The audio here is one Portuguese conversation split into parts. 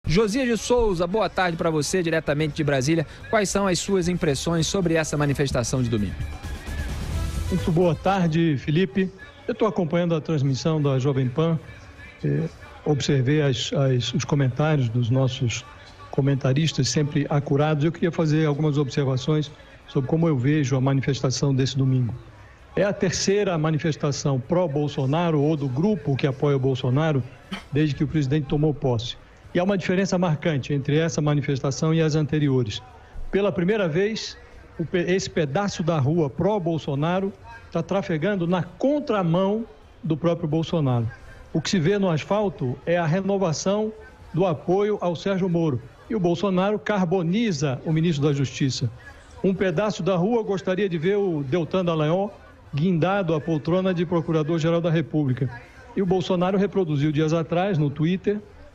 Josias de Souza, boa tarde para você, diretamente de Brasília. Quais são as suas impressões sobre essa manifestação de domingo? Muito boa tarde, Felipe. Eu estou acompanhando a transmissão da Jovem Pan, observei os comentários dos nossos comentaristas, sempre acurados. Eu queria fazer algumas observações sobre como eu vejo a manifestação desse domingo. É a terceira manifestação pró-Bolsonaro ou do grupo que apoia o Bolsonaro desde que o presidente tomou posse. E há uma diferença marcante entre essa manifestação e as anteriores. Pela primeira vez, esse pedaço da rua pró-Bolsonaro está trafegando na contramão do próprio Bolsonaro. O que se vê no asfalto é a renovação do apoio ao Sérgio Moro. E o Bolsonaro carboniza o ministro da Justiça. Um pedaço da rua gostaria de ver o Deltan Dallagnol guindado à poltrona de Procurador-Geral da República. E o Bolsonaro reproduziu dias atrás, no Twitter,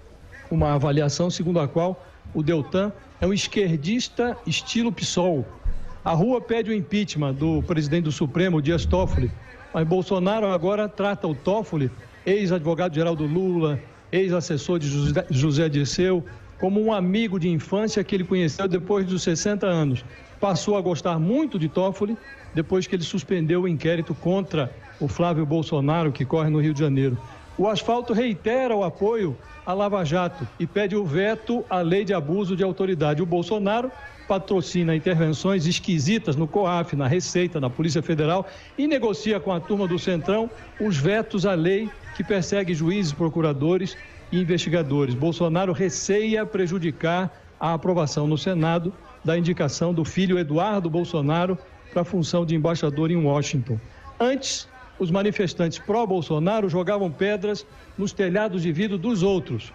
uma avaliação segundo a qual o Deltan é um esquerdista estilo PSOL. A rua pede o impeachment do presidente do Supremo, Dias Toffoli, mas Bolsonaro agora trata o Toffoli, ex-advogado-geral do Lula, ex-assessor de José Dirceu, como um amigo de infância que ele conheceu depois dos 60 anos. Passou a gostar muito de Toffoli depois que ele suspendeu o inquérito contra o Flávio Bolsonaro, que corre no Rio de Janeiro. O asfalto reitera o apoio à Lava Jato e pede o veto à lei de abuso de autoridade. O Bolsonaro patrocina intervenções esquisitas no COAF, na Receita, na Polícia Federal e negocia com a turma do Centrão os vetos à lei que persegue juízes, procuradores e investigadores. Bolsonaro receia prejudicar a aprovação no Senado da indicação do filho Eduardo Bolsonaro para a função de embaixador em Washington. Antes, os manifestantes pró-Bolsonaro jogavam pedras nos telhados de vidro dos outros.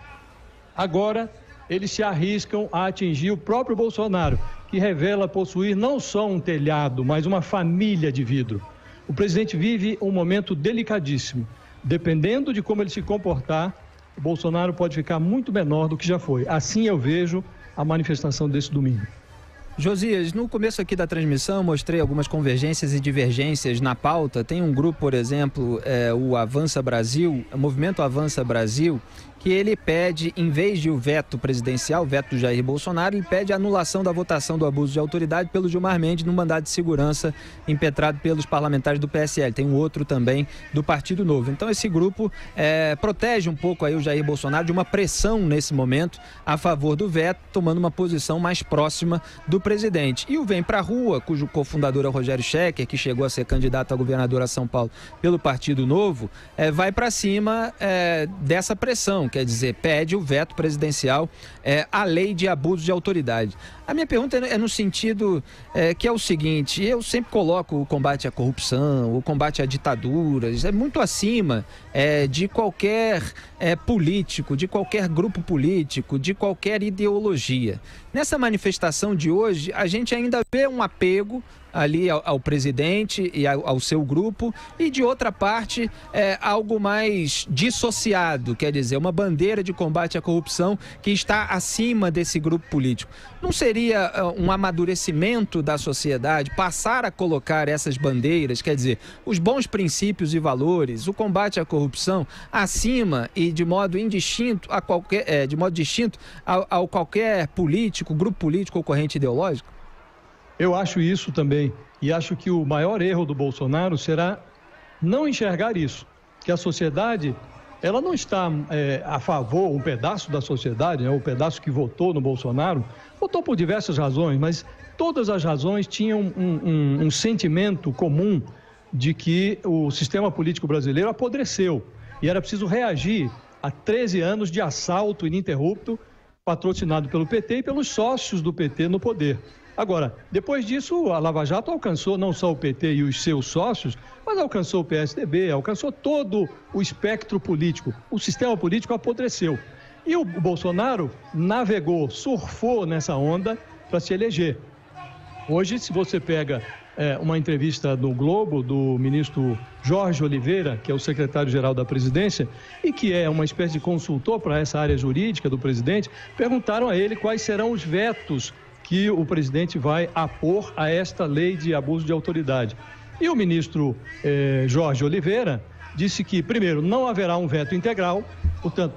Agora, eles se arriscam a atingir o próprio Bolsonaro, que revela possuir não só um telhado, mas uma família de vidro. O presidente vive um momento delicadíssimo. Dependendo de como ele se comportar, o Bolsonaro pode ficar muito menor do que já foi. Assim eu vejo a manifestação desse domingo. Josias, no começo aqui da transmissão eu mostrei algumas convergências e divergências na pauta. Tem um grupo, por exemplo, o Avança Brasil, o Movimento Avança Brasil, que ele pede, em vez de o veto presidencial, o veto do Jair Bolsonaro, ele pede a anulação da votação do abuso de autoridade pelo Gilmar Mendes no mandado de segurança impetrado pelos parlamentares do PSL. Tem um outro também do Partido Novo. Então esse grupo protege um pouco aí o Jair Bolsonaro de uma pressão nesse momento a favor do veto, tomando uma posição mais próxima do presidente. E o Vem Pra Rua, cujo cofundador é o Rogério Schecker, que chegou a ser candidato a governador a São Paulo pelo Partido Novo, vai para cima dessa pressão. Quer dizer, pede o veto presidencial à lei de abuso de autoridade. A minha pergunta é no sentido que é o seguinte: eu sempre coloco o combate à corrupção, o combate a ditaduras, muito acima de qualquer político, de qualquer grupo político, de qualquer ideologia. Nessa manifestação de hoje, a gente ainda vê um apego ali ao presidente e ao seu grupo, e de outra parte algo mais dissociado, quer dizer, uma bandeira de combate à corrupção que está acima desse grupo político. Não seria um amadurecimento da sociedade passar a colocar essas bandeiras, quer dizer, os bons princípios e valores, o combate à corrupção acima e de modo indistinto a qualquer, de modo distinto ao qualquer político, grupo político ou corrente ideológica? Eu acho isso também, e acho que o maior erro do Bolsonaro será não enxergar isso, que a sociedade, ela não está a favor, um pedaço da sociedade, o pedaço que votou no Bolsonaro, votou por diversas razões, mas todas as razões tinham um sentimento comum de que o sistema político brasileiro apodreceu e era preciso reagir a 13 anos de assalto ininterrupto patrocinado pelo PT e pelos sócios do PT no poder. Agora, depois disso, a Lava Jato alcançou não só o PT e os seus sócios, mas alcançou o PSDB, alcançou todo o espectro político. O sistema político apodreceu. E o Bolsonaro navegou, surfou nessa onda para se eleger. Hoje, se você pega uma entrevista no Globo do ministro Jorge Oliveira, que é o secretário-geral da presidência e que é uma espécie de consultor para essa área jurídica do presidente, perguntaram a ele quais serão os vetos que o presidente vai apor a esta lei de abuso de autoridade. E o ministro Jorge Oliveira disse que, primeiro, não haverá um veto integral, portanto,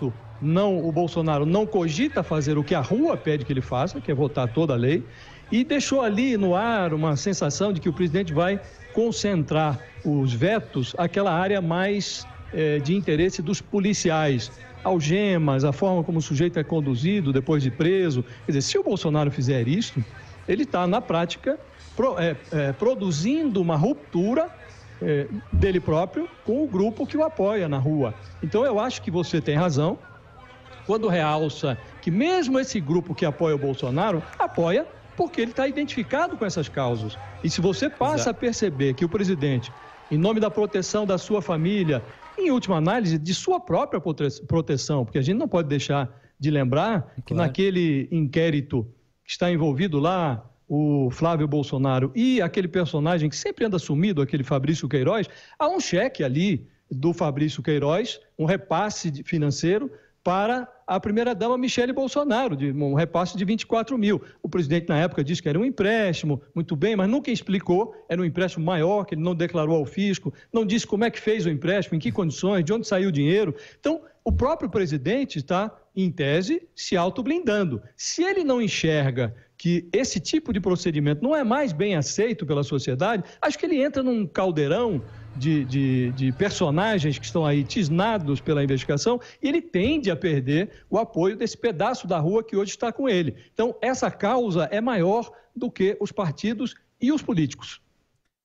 o Bolsonaro não cogita fazer o que a rua pede que ele faça, que é votar toda a lei, e deixou ali no ar uma sensação de que o presidente vai concentrar os vetos àquela área mais de interesse dos policiais, algemas, a forma como o sujeito é conduzido depois de preso. Quer dizer, se o Bolsonaro fizer isso, ele está, na prática, produzindo uma ruptura dele próprio com o grupo que o apoia na rua. Então, eu acho que você tem razão quando realça que mesmo esse grupo que apoia o Bolsonaro, apoia porque ele está identificado com essas causas. E se você passa a perceber que o presidente, em nome da proteção da sua família, em última análise, de sua própria proteção, porque a gente não pode deixar de lembrar que naquele inquérito que está envolvido lá, o Flávio Bolsonaro e aquele personagem que sempre anda sumido, aquele Fabrício Queiroz, há um cheque ali do Fabrício Queiroz, um repasse financeiro para a primeira-dama Michele Bolsonaro, um repasse de 24 mil. O presidente, na época, disse que era um empréstimo, muito bem, mas nunca explicou, era um empréstimo maior, que ele não declarou ao fisco, não disse como é que fez o empréstimo, em que condições, de onde saiu o dinheiro. Então, o próprio presidente está, em tese, se autoblindando. Se ele não enxerga que esse tipo de procedimento não é mais bem aceito pela sociedade, acho que ele entra num caldeirão de personagens que estão aí tisnados pela investigação e ele tende a perder o apoio desse pedaço da rua que hoje está com ele. Então, essa causa é maior do que os partidos e os políticos.